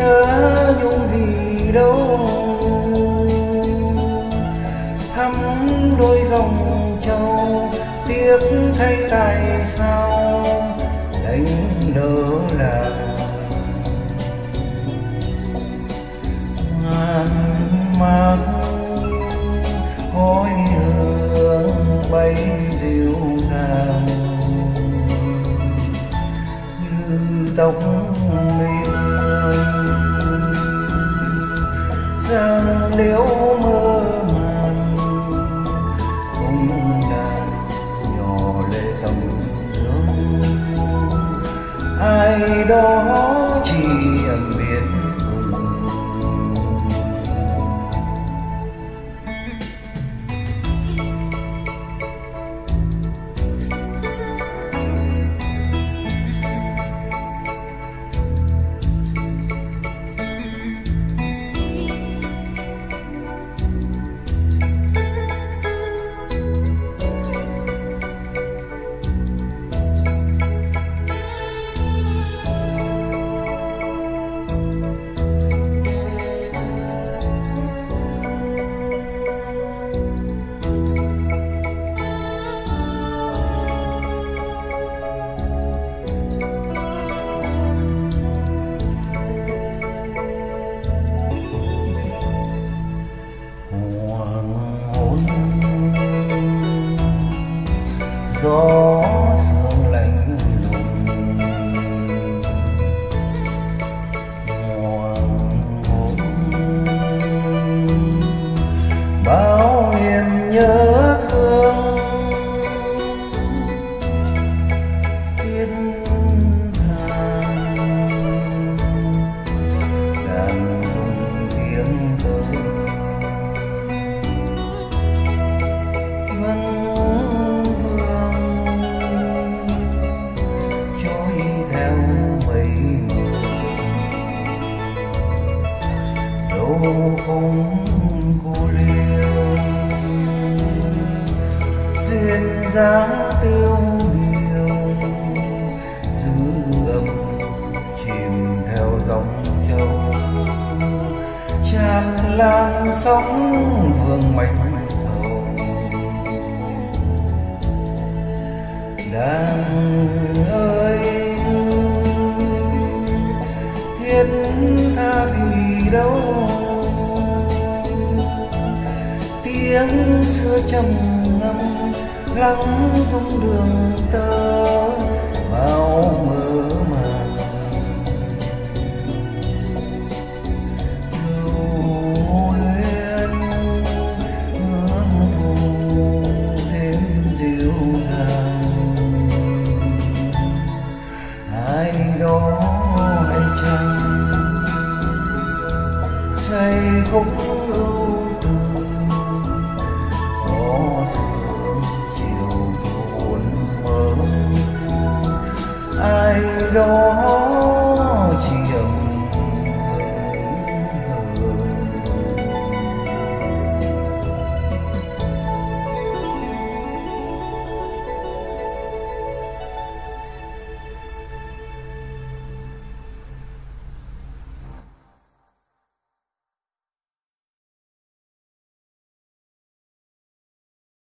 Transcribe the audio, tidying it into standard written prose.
nhớ nhung vì đâu, thắm đôi dòng châu tiếc thay tại sao đánh lỡ làng. Ngàn mang khói hương bay dịu dàng như tóc mây giăng liễu mơ màng, cùng đàn nhỏ lệ tầm dương. Ai đó chỉ biết gió sương lạnh lùng. Hoàng hôn bao niềm nhớ thương, thiên thang đàn rung tiếng thơ. Không cô liêu duyên dáng tiêu điều, giữ âm chìm theo dòng châu tràn lan sóng vương mạch sầu. Đàn ơi thiết tha vì đâu, tiếng xưa trầm ngâm lắng rung đường tơ bao mơ màng. Lưu luyến hương thù thêm dịu dàng, ai đó hay chăng say khúc ưu tư. Sương chiều buồn mơ ai đó